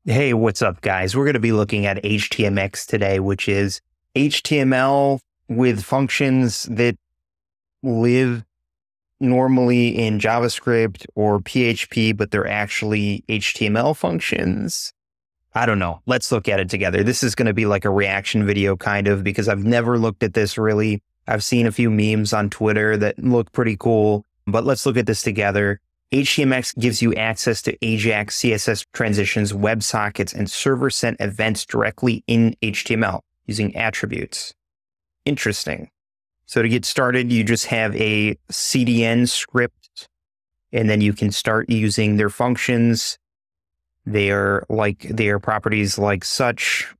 Hey, what's up, guys? We're going to be looking at HTMX today, which is HTML with functions that live normally in JavaScript or PHP, but they're actually HTML functions. I don't know. Let's look at it together. This is going to be like a reaction video kind of because I've never looked at this really. I've seen a few memes on Twitter that look pretty cool, but let's look at this together. HTMX gives you access to Ajax, CSS transitions, WebSockets, and server-sent events directly in HTML using attributes. Interesting. So to get started, you just have a CDN script, and then you can start using their functions. They are properties like such,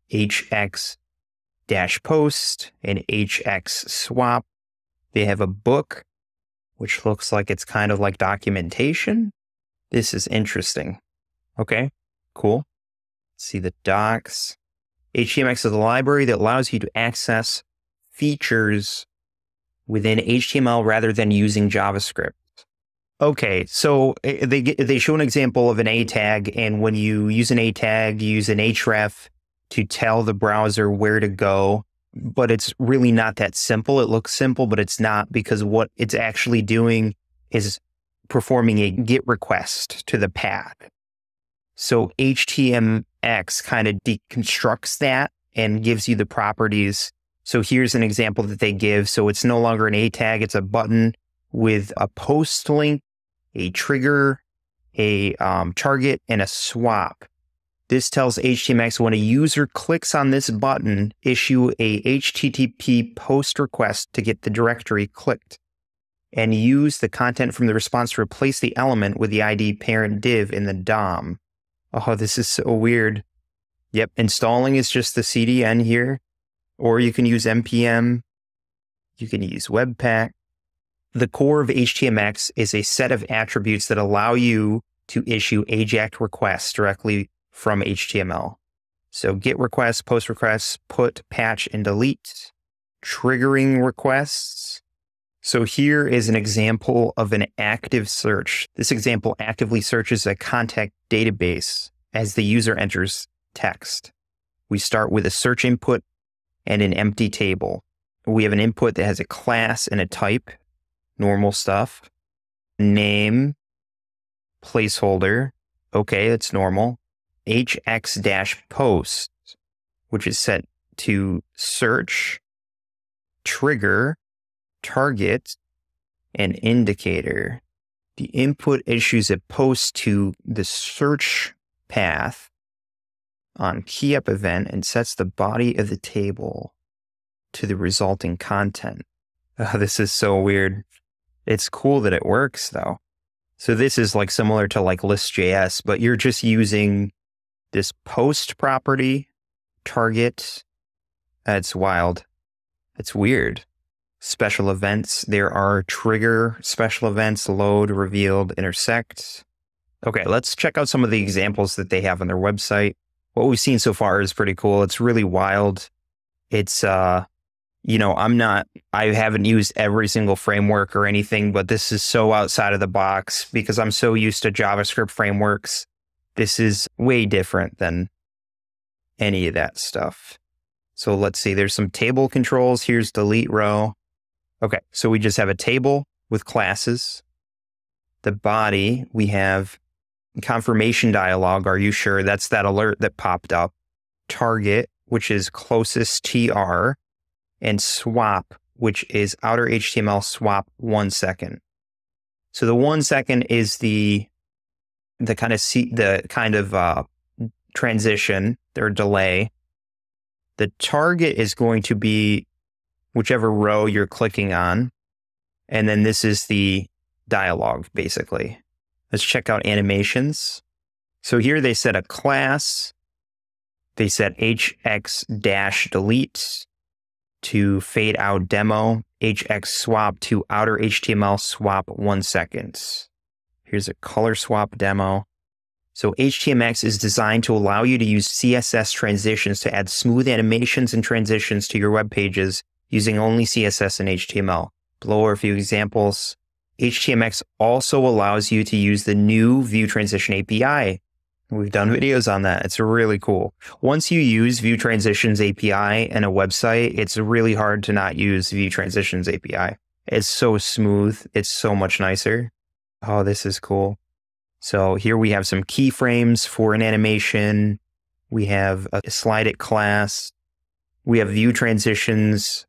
HX-post and HX-swap. They have a book, which looks like it's kind of like documentation. This is interesting. Okay, cool. Let's see the docs. HTMX is a library that allows you to access features within HTML rather than using JavaScript. Okay, so they show an example of an A tag, and when you use an A tag, you use an href to tell the browser where to go. But it's really not that simple. It looks simple, but it's not, because what it's actually doing is performing a GET request to the path. So HTMX kind of deconstructs that and gives you the properties. So here's an example that they give. So it's no longer an A tag. It's a button with a post link, a trigger, a target, and a swap. This tells HTMX when a user clicks on this button, issue a HTTP post request to get the directory clicked, and use the content from the response to replace the element with the ID parent div in the DOM. Oh, this is so weird. Yep, installing is just the CDN here, or you can use NPM. You can use Webpack. The core of HTMX is a set of attributes that allow you to issue AJAX requests directly from HTML. So GET requests, post requests, put, patch, and delete, triggering requests. So here is an example of an active search. This example actively searches a contact database as the user enters text. We start with a search input and an empty table. We have an input that has a class and a type, normal stuff, name, placeholder. Okay, that's normal. HX-post, which is set to search, trigger, target, and indicator. The input issues a post to the search path on key-up event and sets the body of the table to the resulting content. Oh, this is so weird. It's cool that it works, though. So this is like similar to like list.js, but you're just using this post property, target. It's wild. It's weird. Special events. There are trigger special events, load, revealed, intersect. Okay, let's check out some of the examples that they have on their website. What we've seen so far is pretty cool. It's really wild. It's, I haven't used every single framework or anything, but this is so outside of the box because I'm so used to JavaScript frameworks. This is way different than any of that stuff. So let's see, there's some table controls. Here's delete row. Okay, so we just have a table with classes. The body, we have confirmation dialog. Are you sure? That's that alert that popped up. Target, which is closest TR, and swap, which is outer HTML swap 1 second. So the 1 second is the kind of transition or delay. The target is going to be whichever row you're clicking on. And then this is the dialog, basically. Let's check out animations. So here they set a class. They set HX-delete to fade out demo, HX-swap to outer HTML swap 1 second. Here's a color swap demo. So HTMX is designed to allow you to use CSS transitions to add smooth animations and transitions to your web pages using only CSS and HTML. Below are a few examples. HTMX also allows you to use the new View Transition API We've done videos on that. It's really cool. Once you use View Transitions API in a website, it's really hard to not use View Transitions API. It's so smooth. It's so much nicer. Oh, this is cool. So here we have some keyframes for an animation. We have a slide it class. We have View Transitions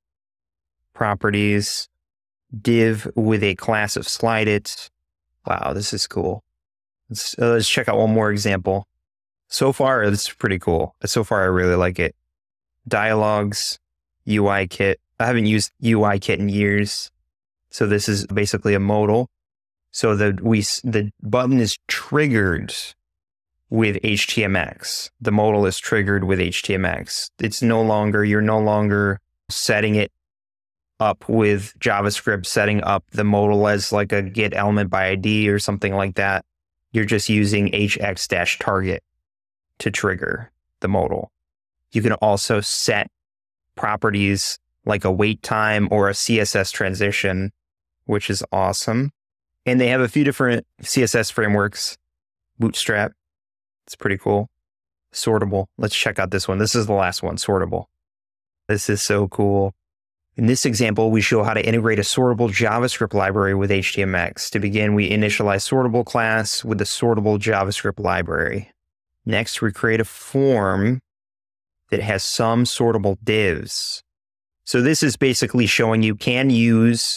properties, div with a class of slide it. Wow, this is cool. Let's check out one more example. So far, it's pretty cool. So far, I really like it. Dialogues, UI kit. I haven't used UI kit in years. So this is basically a modal. So the button is triggered with HTMX. The modal is triggered with HTMX. You're no longer setting it up with JavaScript, setting up the modal as like a get element by ID or something like that. You're just using hx-target to trigger the modal. You can also set properties like a wait time or a CSS transition, which is awesome. And they have a few different CSS frameworks. Bootstrap, it's pretty cool. Sortable, let's check out this one. This is the last one, Sortable. This is so cool. In this example, we show how to integrate a sortable JavaScript library with HTMX. To begin, we initialize sortable class with the sortable JavaScript library. Next, we create a form that has some sortable divs. So this is basically showing you can use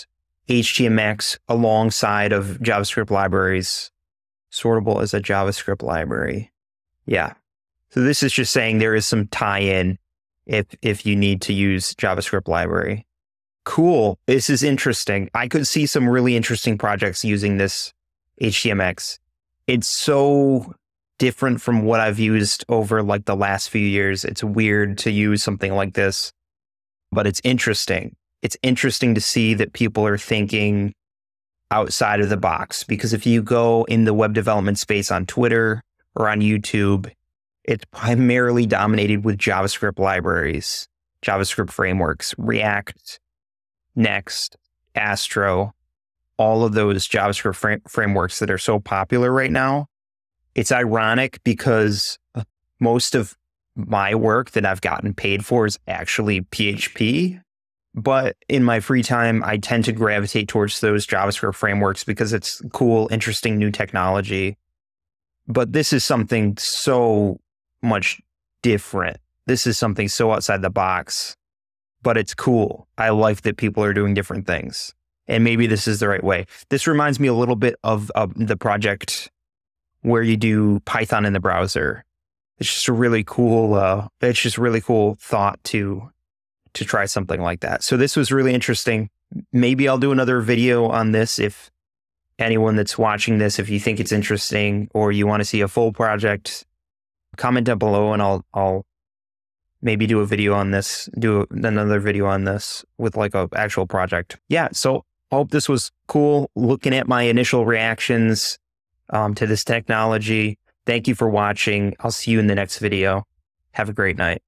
HTMX alongside of JavaScript libraries. Sortable as a JavaScript library. Yeah. So this is just saying there is some tie-in if you need to use JavaScript library. Cool. This is interesting. I could see some really interesting projects using this HTMX. It's so different from what I've used over like the last few years. It's weird to use something like this, but it's interesting. It's interesting to see that people are thinking outside of the box, because if you go in the web development space on Twitter or on YouTube, it's primarily dominated with JavaScript libraries, JavaScript frameworks, React, Next, Astro, all of those JavaScript frameworks that are so popular right now. It's ironic because most of my work that I've gotten paid for is actually PHP. But in my free time, I tend to gravitate towards those JavaScript frameworks because it's cool, interesting new technology. But this is something so much different. This is something so outside the box, but it's cool. I like that people are doing different things. And maybe this is the right way. This reminds me a little bit of the project where you do Python in the browser. It's just a really cool, thought to try something like that. So this was really interesting. Maybe I'll do another video on this if anyone that's watching this, if you think it's interesting or you want to see a full project, comment down below and I'll maybe do a video on this, do another video on this with like an actual project. Yeah, so I hope this was cool looking at my initial reactions to this technology. Thank you for watching. I'll see you in the next video. Have a great night.